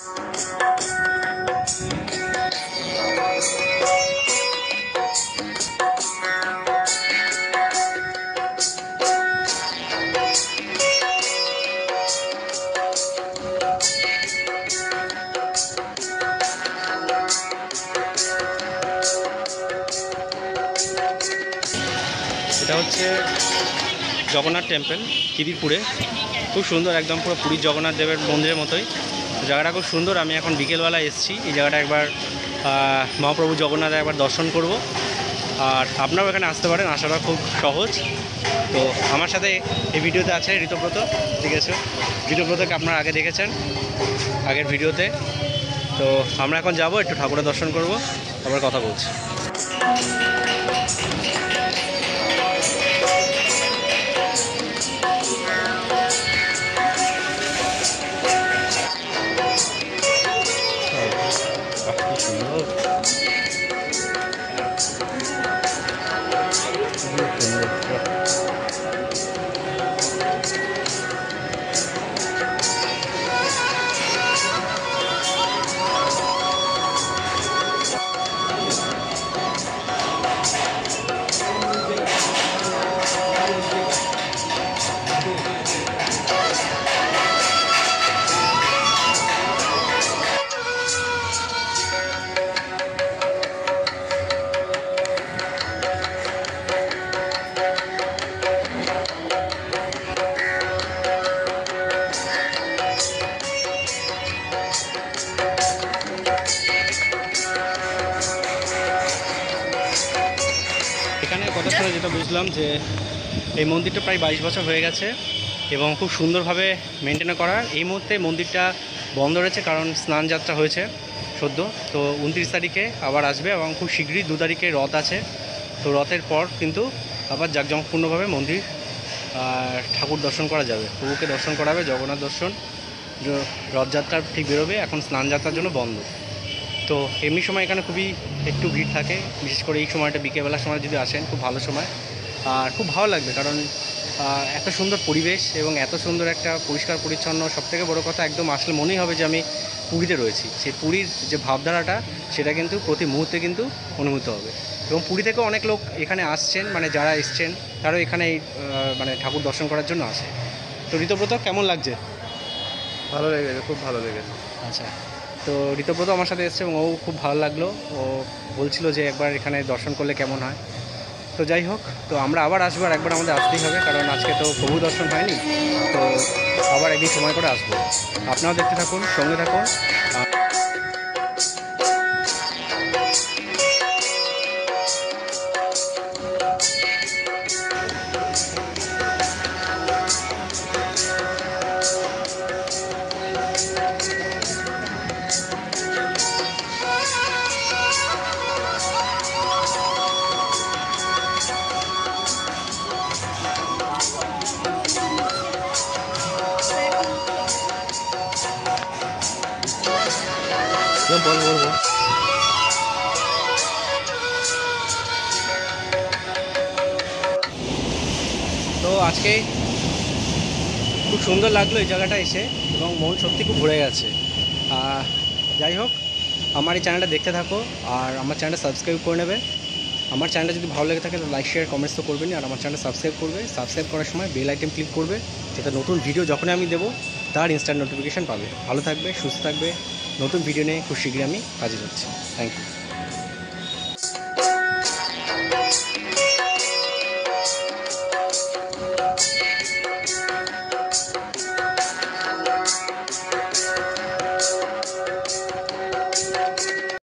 এটা হচ্ছে জগন্নাথ টেম্পল খিদিরপুরে, খুব সুন্দর, একদম পুরো পুরীর জগন্নাথ দেবের মন্দিরের মতোই। জায়গাটা খুব সুন্দর। আমি এখন বিকেলবেলা এসেছি এই জায়গাটা একবার মহাপ্রভু জগন্নাথের একবার দর্শন করব। আর আপনারাও এখানে আসতে পারেন, আসাটা খুব সহজ। তো আমার সাথে এই ভিডিওতে আছে ঋতব্রত, ঠিক আছে? ঋতব্রতকে আপনারা আগে দেখেছেন আগের ভিডিওতে। তো আমরা এখন যাব, একটু ঠাকুরের দর্শন করব, আবার কথা বলছি। এখানে কথা শুনে যেটা বুঝলাম যে এই মন্দিরটা প্রায় 22 বছর হয়ে গেছে এবং খুব সুন্দরভাবে মেনটেন করা। এই মুহূর্তে মন্দিরটা বন্ধ রয়েছে কারণ স্নান যাত্রা হয়েছে সদ্য। তো 29 তারিখে আবার আসবে এবং খুব শীঘ্রই 2 তারিখে রথ আছে। তো রথের পর কিন্তু আবার জাঁকজমকপূর্ণভাবে মন্দির ঠাকুর দর্শন করা যাবে, প্রভুকে দর্শন করাবে, জগন্নাথ দর্শন। রথযাত্রা ঠিক বেরোবে, এখন স্নান যাত্রার জন্য বন্ধ। তো এমনি সময় এখানে খুবই একটু ভিড় থাকে, বিশেষ করে এই সময়টা বিকেলবেলার সময় যদি আসেন খুব ভালো সময়। আর খুব ভালো লাগবে কারণ এত সুন্দর পরিবেশ এবং এত সুন্দর একটা পরিষ্কার পরিচ্ছন্ন, সবথেকে বড় কথা একদম আসলে মনেই হবে যে আমি পুরীতে রয়েছি। সেই পুরীর যে ভাবধারাটা সেটা কিন্তু প্রতি মুহূর্তে কিন্তু অনুভূত হবে। এবং পুরী থেকেও অনেক লোক এখানে আসছেন, মানে যারা এসছেন তারাও এখানে মানে ঠাকুর দর্শন করার জন্য আসে। তো ঋতব্রত কেমন লাগছে? ভালো লেগেছে, খুব ভালো লেগেছে। আচ্ছা, তো ঋতব্রত আমার সাথে এসছে এবং ও খুব ভালো লাগলো। ও বলছিল যে একবার এখানে দর্শন করলে কেমন হয়। তো যাই হোক, তো আমরা আবার আসবো, আর একবার আমাদের আসতেই হবে কারণ আজকে তো প্রভু দর্শন হয়নি। তো আবার একদিন সময় করে আসবো। আপনারাও দেখতে থাকুন, সঙ্গে থাকুন। বল। তো আজকে খুব সুন্দর লাগলো এই জায়গাটা এসে এবং মন সত্যি খুব ভরে গেছে। যাই হোক, আমার এই চ্যানেলটা দেখতে থাকো আর আমার চ্যানেলটা সাবস্ক্রাইব করে নেবে। আমার চ্যানেলটা যদি ভালো লেগে থাকে তো লাইক শেয়ার কমেন্টস তো করবেনই, আর আমার চ্যানেলটা সাবস্ক্রাইব করবে। সাবস্ক্রাইব করার সময় বেল আইকন ক্লিক করবে যাতে নতুন ভিডিও যখনই আমি দেবো তার ইনস্ট্যান্ট নোটিফিকেশান পাবে। ভালো থাকবে, সুস্থ থাকবে। নতুন ভিডিও নিয়ে খুব শীঘ্রই আমি হাজির হচ্ছি। Thank you.